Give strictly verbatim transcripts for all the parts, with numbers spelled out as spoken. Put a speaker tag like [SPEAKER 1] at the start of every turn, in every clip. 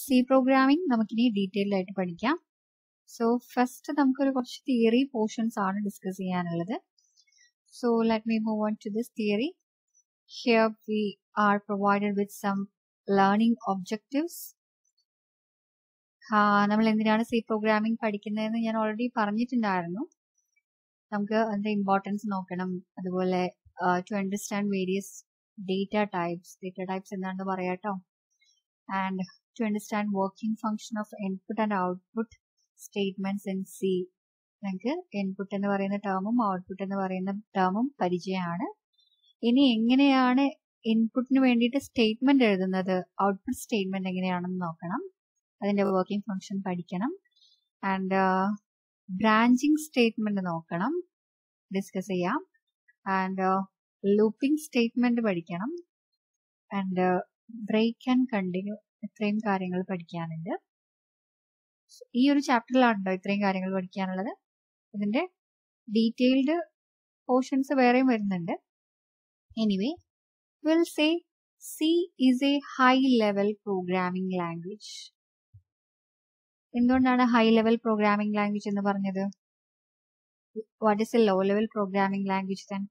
[SPEAKER 1] C programming നമുക്കിനി detailed ആയിട്ട് പഠിക്കാം. സോ ഫസ്റ്റ് നമുക്കൊരു കുറച്ച് തിയറി പോർഷൻസ് ആണ് ഡിസ്കസ് ചെയ്യാനുള്ളത്. So let me move on to this theory. Here we are provided with some learning objectives. നമ്മൾ എന്തിനാണ് സി പ്രോഗ്രാമിംഗ് പഠിക്കുന്നതെന്ന് ഞാൻ ഓൾറെഡി പറഞ്ഞിട്ടുണ്ടായിരുന്നു. നമുക്ക് അതിന്റെ ഇമ്പോർട്ടൻസ് നോക്കണം, അതുപോലെ to understand various data types data types എന്താണെന്ന് പറയാട്ടോ, and to understand working function of input and output statements in C. നമുക്ക് ഇൻപുട്ട് എന്ന് പറയുന്ന ടേമും ഔട്ട്പുട്ട് എന്ന് പറയുന്ന ടേമും പരിചയമാണ്. ഇനി എങ്ങനെയാണ് ഇൻപുട്ടിന് വേണ്ടിയിട്ട് സ്റ്റേറ്റ്മെന്റ് എഴുതുന്നത്, ഔട്ട്പുട്ട് സ്റ്റേറ്റ്മെന്റ് എങ്ങനെയാണെന്ന് നോക്കണം, അതിന്റെ വർക്കിംഗ് ഫംഗ്ഷൻ പഠിക്കണം, ആൻഡ് ബ്രാഞ്ചിങ് സ്റ്റേറ്റ്മെന്റ് നോക്കണം, ഡിസ്കസ് ചെയ്യാം, ആൻഡ് ലൂപ്പിംഗ് സ്റ്റേറ്റ്മെന്റ് പഠിക്കണം, ആൻഡ് ബ്രേക്ക് ആൻഡ് കണ്ടിന്യൂ, ഇത്രയും കാര്യങ്ങൾ പഠിക്കാനുണ്ട്. ഈ ഒരു ചാപ്റ്ററിലാണല്ലോ ഇത്രയും കാര്യങ്ങൾ പഠിക്കാനുള്ളത്. ഇതിന്റെ ഡീറ്റെയിൽഡ് പോർഷൻസ് വേറെയും വരുന്നുണ്ട്. Anyway will say C is a high level programming language. എന്തുകൊണ്ടാണ് ഹൈ ലെവൽ പ്രോഗ്രാമിംഗ് ലാംഗ്വേജ് എന്ന് പറഞ്ഞത്? What is a low level programming language then?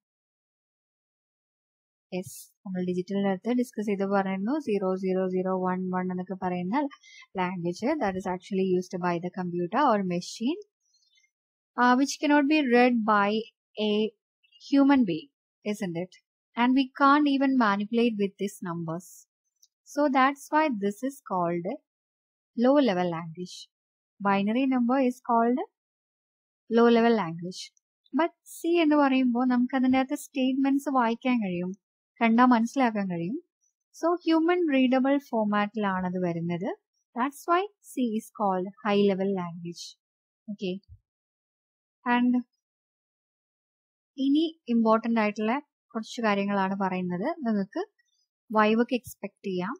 [SPEAKER 1] Yes, നമ്മൾ ഡിജിറ്റലിന്റെ അടുത്ത് ഡിസ്കസ് ചെയ്ത് പറഞ്ഞിരുന്നു. Zero zero zero one one എന്നൊക്കെ പറയുന്ന language that is actually used by the computer or machine which cannot be read by a human being, isn't it? And we can't even manipulate with these numbers. So that's why this is called low level language. Binary number is called low level language. But C എന്ന് പറയുമ്പോൾ നമുക്ക് അതിൻ്റെ അകത്ത് statements വായിക്കാൻ കഴിയും, കണ്ടാൽ മനസ്സിലാക്കാൻ കഴിയും. സോ ഹ്യൂമൻ റീഡബിൾ ഫോമാറ്റിലാണ് അത് വരുന്നത്. That's why C is called high level language. Okay, and ഇനി ഇമ്പോർട്ടൻ്റ് ആയിട്ടുള്ള കുറച്ച് കാര്യങ്ങളാണ് പറയുന്നത്. നിങ്ങൾക്ക് വൈവൊക്കെ എക്സ്പെക്ട് ചെയ്യാം.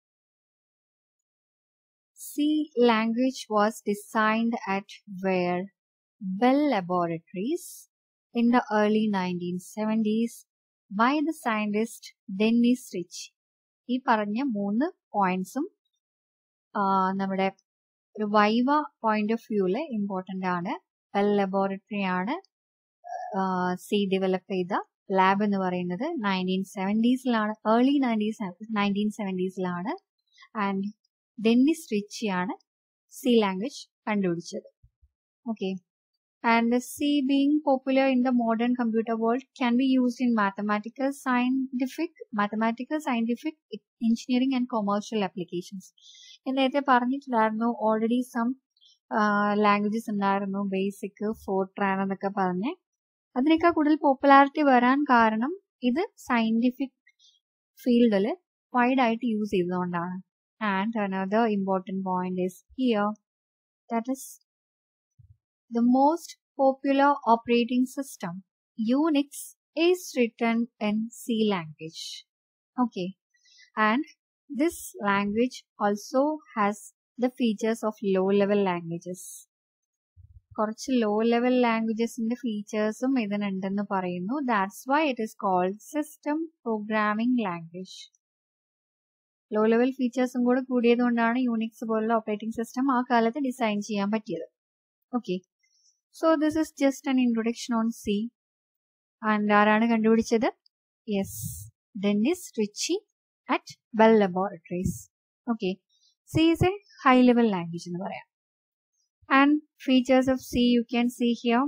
[SPEAKER 1] C language was designed at where Bell Laboratories in the early nineteen seventies by the scientist Dennis Ritchie. ഈ പറഞ്ഞ മൂന്ന് പോയിന്റ്സും നമ്മുടെ ഒരു വൈവ പോയിന്റ് ഓഫ് വ്യൂല് ഇമ്പോർട്ടൻ്റ് ആണ്. ബെൽ ലബോറട്ടറി ആണ് സി ഡെവലപ്പ് ചെയ്ത ലാബ് എന്ന് പറയുന്നത്. നയൻറ്റീൻ സെവൻറ്റീസിലാണ്, ഏർലി നയൻറ്റീൻ സെവൻറ്റീസിലാണ്. ആൻഡ് ഡെന്നിസ് റിച്ചി ആണ് സി ലാംഗ്വേജ് കണ്ടുപിടിച്ചത്. Okay, and C being popular in the modern computer world can be used in mathematical, scientific, mathematical, scientific, engineering and commercial applications. ഞാൻ നേരത്തെ പറഞ്ഞിട്ടുണ്ടായിരുന്നു ഓൾറെഡി സം ലാംഗ്വേജസ് ഉണ്ടായിരുന്നു, BASIC, Fortran എന്നൊക്കെ പറഞ്ഞ്. അതിനേക്കാൾ കൂടുതൽ പോപ്പുലാരിറ്റി വരാൻ കാരണം ഇത് സയന്റിഫിക് ഫീൽഡിൽ വൈഡ് ആയിട്ട് യൂസ് ചെയ്തതുകൊണ്ടാണ്. And another important point is here, that is the most popular operating system, Unix, is written in C language. Okay, and this language also has the features of low-level languages. കുറച്ച് low-level languagesന്റെ ഫീച്ചേഴ്സും ഇതിനുണ്ടെന്ന് പറയുന്നു. That's why it is called system programming language. low-level ഫീച്ചേഴ്സും കൂടെ കൂടിയത് കൊണ്ടാണ് Unix പോലുള്ള operating system ആ കാലത്ത് ഡിസൈൻ ചെയ്യാൻ പറ്റിയത്. Okay, so this is just an introduction on C. And ആരാണ് കണ്ടുപിടിച്ചത്? Yes, Dennis Ritchie at Bell laboratories. Okay, C is a high level language എന്ന് പറയാം. And features of C you can see here.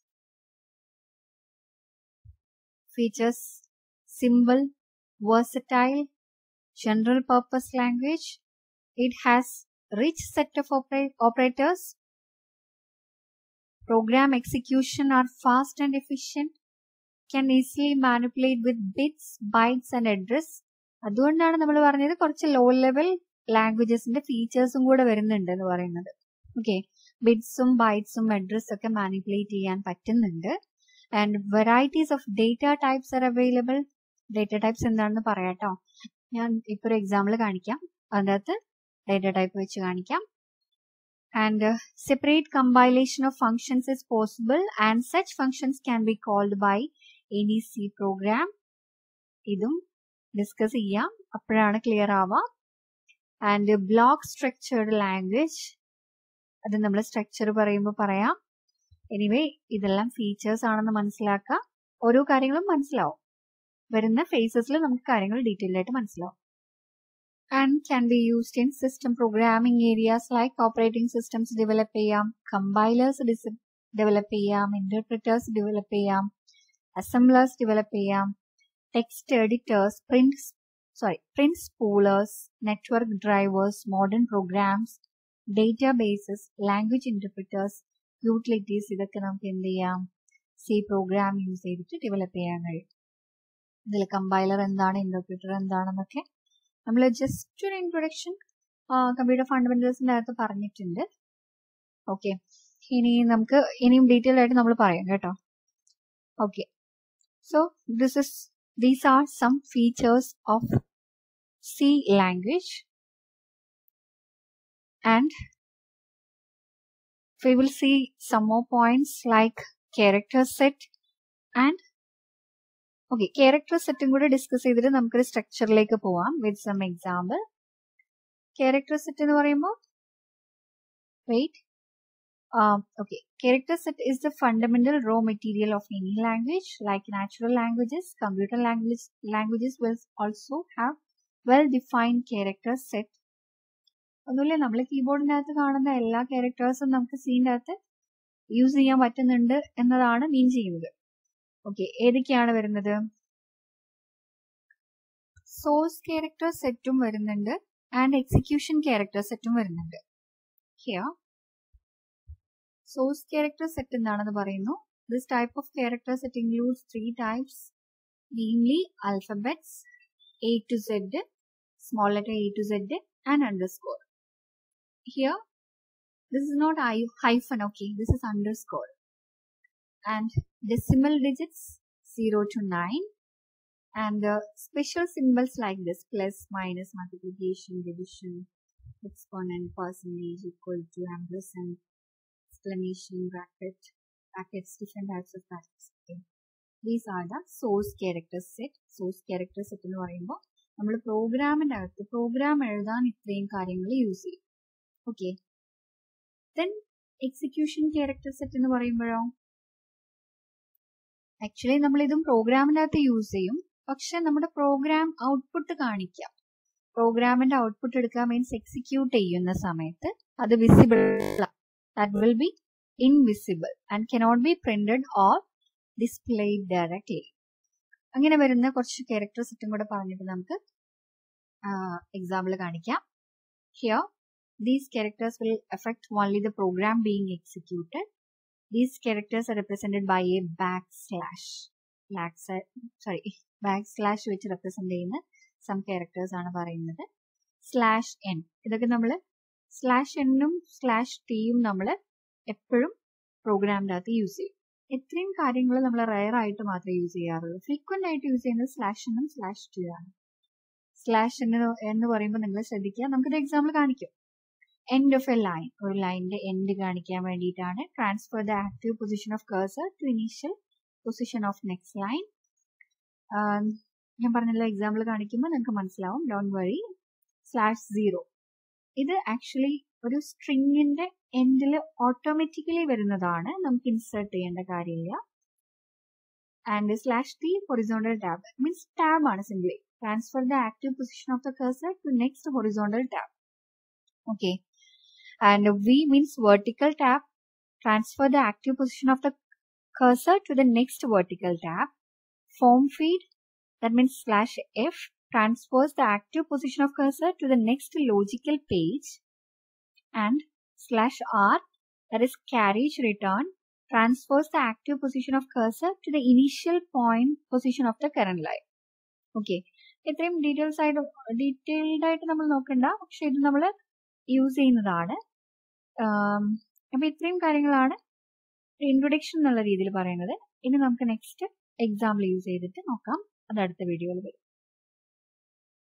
[SPEAKER 1] Features: simple, versatile, general purpose language. It has rich set of oper operators. Program execution are fast and efficient. Can easily manipulate with bits, bytes and address. അതുകൊണ്ടാണ് നമ്മൾ പറഞ്ഞത് കുറച്ച് low level ലാംഗ്വേജസിന്റെ ഫീച്ചേഴ്സും കൂടെ വരുന്നുണ്ട് എന്ന് പറയുന്നത്. Okay, ബിറ്റ്സും ബൈറ്റ്സും അഡ്രസ് ഒക്കെ മാനിപ്പുലേറ്റ് ചെയ്യാൻ പറ്റുന്നുണ്ട്. And varieties of data types are available. Data types എന്താണെന്ന് പറയാട്ടോ. ഞാൻ ഇപ്പോൾ ഒരു എക്സാമ്പിൾ കാണിക്കാം, അതിൻ്റെ അകത്ത് ഡേറ്റ ടൈപ്പ് വെച്ച് കാണിക്കാം. And uh, separate compilation of functions is possible, and such functions can be called by any C program. ഇതും ഡിസ്കസ് ചെയ്യാം, അപ്പോഴാണ് ക്ലിയർ ആവുക. ആൻഡ് ബ്ലോക്ക് സ്ട്രക്ചേർഡ് ലാംഗ്വേജ്, അത് നമ്മൾ സ്ട്രക്ചർ പറയുമ്പോൾ പറയാം. എനിവേ ഇതെല്ലാം ഫീച്ചേഴ്സ് ആണെന്ന് മനസ്സിലാക്കുക. ഓരോ കാര്യങ്ങളും മനസ്സിലാവും. വരുന്ന ഫേസസിൽ നമുക്ക് കാര്യങ്ങൾ ഡീറ്റെയിൽ ആയിട്ട് മനസ്സിലാവും. And can be used in system programming areas like operating systems develop ചെയ്യാം, കമ്പൈലേഴ്സ് ഡെവലപ്പ് ചെയ്യാം, ഇന്റർപ്രിറ്റേഴ്സ് ഡെവലപ്പ് ചെയ്യാം, അസംബ്ലേഴ്സ് ഡെവലപ്പ് ചെയ്യാം, text editors, print sorry print spoolers, network drivers, modern programs, databases, language interpreters, utilities, ഇതൊക്കെ നമുക്ക് എന്ത് ചെയ്യാം, C program use ചെയ്തിട്ട് develop ചെയ്യാൻ കഴിയും. ഇതിൽ കമ്പൈലർ എന്താണ്, ഇന്റർപ്രിറ്റർ എന്താണെന്നൊക്കെ നമ്മൾ ജസ്റ്റ് ഒരു ഇൻട്രൊഡക്ഷൻ കമ്പ്യൂട്ടർ ഫണ്ടമെന്റൽസിന്റെ അകത്ത് പറഞ്ഞിട്ടുണ്ട്. ഓക്കെ, ഇനി നമുക്ക് ഇനിയും ഡീറ്റെയിൽ ആയിട്ട് നമ്മൾ പറയാം കേട്ടോ. Okay, so this is these are some features of C language and we will see some more points like character set and okay character setting കൂടെ ഡിസ്കസ് ചെയ്തിട്ട് നമുക്കൊരു സ്ട്രക്ചറിലേക്ക് പോവാം with some example. character set എന്ന് പറയുമ്പോൾ wait um, okay character set is the fundamental raw material of any language. Like natural languages, computer language languages will also have well defined character set. ഒന്നുമില്ല, നമ്മൾ കീബോർഡിന്റെ അകത്ത് കാണുന്ന എല്ലാ ക്യാരക്ടേഴ്സും നമുക്ക് സീൻ്റെ അകത്ത് use ചെയ്യാൻ പറ്റുന്നുണ്ട് എന്നതാണ് മീൻ ചെയ്യുന്നത്. ഓക്കെ, ഏതൊക്കെയാണ് വരുന്നത്? സോഴ്സ് ക്യാരക്ടർ സെറ്റും വരുന്നുണ്ട് ആൻഡ് എക്സിക്യൂഷൻ ക്യാരക്ടർ സെറ്റും വരുന്നുണ്ട്. ഹിയർ സോഴ്സ് ക്യാരക്ടർ സെറ്റ് എന്താണെന്ന് പറയുന്നു. This type of character set includes three types, mainly alphabets, A to Z, small letter A to Z and underscore. Here this is not I hyphen, okay, this is underscore. And decimal digits zero to nine and uh, special symbols like this, plus, minus, multiplication, division, exponent, percentage, equal to, ampersand, exclamation, bracket, brackets, different types of brackets. Okay. These are the source character set. Source character set എന്ന് പറയുമ്പോൾ നമ്മൾ പ്രോഗ്രാമിന്റെ അകത്ത് programme എഴുതാൻ ഇത്രയും കാര്യങ്ങൾ use ചെയ്യും. Okay, then execution character set എന്ന് പറയുമ്പോഴോ ആക്ച്വലി നമ്മൾ ഇതും പ്രോഗ്രാമിന്റെ അകത്ത് യൂസ് ചെയ്യും, പക്ഷെ നമ്മുടെ പ്രോഗ്രാം ഔട്ട്പുട്ട് കാണിക്കാം. പ്രോഗ്രാമിന്റെ ഔട്ട്പുട്ട് എടുക്കാൻ മീൻസ് എക്സിക്യൂട്ട് ചെയ്യുന്ന സമയത്ത് അത് visible, that will be invisible and cannot be printed or displayed directly. അങ്ങനെ വരുന്ന കുറച്ച് ക്യാരക്ടർ സെറ്റും കൂടെ പറഞ്ഞിട്ട് നമുക്ക് എക്സാമ്പിൾ കാണിക്കാം. Here these characters will effect only the program being executed. These characters are represented by a backslash sorry backslash വെച്ച് represent ചെയ്യുന്ന സം ക്യാരക്ടേഴ്സ് ആണ് പറയുന്നത്. സ്ലാഷ് എൻ, ഇതൊക്കെ നമ്മൾ സ്ലാഷ് എന്നും സ്ലാഷ് ടിയും നമ്മൾ എപ്പോഴും പ്രോഗ്രാമിൻ്റെ അകത്ത് യൂസ് ചെയ്യും. ഇത്രയും കാര്യങ്ങൾ നമ്മൾ റയർ ആയിട്ട് മാത്രമേ യൂസ് ചെയ്യാറുള്ളൂ. ഫ്രീക്വന്റ് ആയിട്ട് യൂസ് ചെയ്യുന്നത് സ്ലാഷ് എന്നും സ്ലാഷ് ടു ആണ്. സ്ലാഷ് എന്ന് എന്ന് പറയുമ്പോൾ നിങ്ങൾ ശ്രദ്ധിക്കുക, നമുക്കൊരു എക്സാമ്പിൾ കാണിക്കും. എൻഡ് ഓഫ് എ ലൈൻ, ഒരു ലൈനിന്റെ എൻഡ് കാണിക്കാൻ വേണ്ടിയിട്ടാണ്. Transfer the active position of cursor to initial position of next line. ഞാൻ പറഞ്ഞല്ലോ, എക്സാമ്പിൾ കാണിക്കുമ്പോൾ നിങ്ങൾക്ക് മനസ്സിലാവും, ഡോണ്ട് വറി. സ്ലാഷ് സീറോ, ഇത് ആക്ച്വലി ഒരു സ്ട്രിങ്ങിന്റെ എൻഡിൽ ഓട്ടോമാറ്റിക്കലി വരുന്നതാണ്, നമുക്ക് ഇൻസേർട്ട് ചെയ്യേണ്ട കാര്യമില്ല. And slash T horizontal tab means tab ആണ് simply. Transfer the active position of the cursor to next horizontal tab. Okay, and V means vertical tab. Transfer the active position of the cursor to the next vertical tab. Form feed, that means slash f transfers the active position of cursor to the next logical page. And slash r, that is carriage return, transfers the active position of cursor to the initial point position of the current line. Okay, ഇത്രയും details ആയിട്ട് detailed ആയിട്ട് നമ്മൾ നോക്കണ്ട, പക്ഷെ ഇത് നമ്മൾ use ചെയ്യുന്നതാണ്. അപ്പൊ ഇത്രയും കാര്യങ്ങളാണ് ഇൻട്രൊഡക്ഷൻ എന്നുള്ള രീതിയിൽ പറയുന്നത്. ഇനി നമുക്ക് നെക്സ്റ്റ് എക്സാമ്പിൾ യൂസ് ചെയ്തിട്ട് നോക്കാം, അത് അടുത്ത വീഡിയോയിൽ വരും.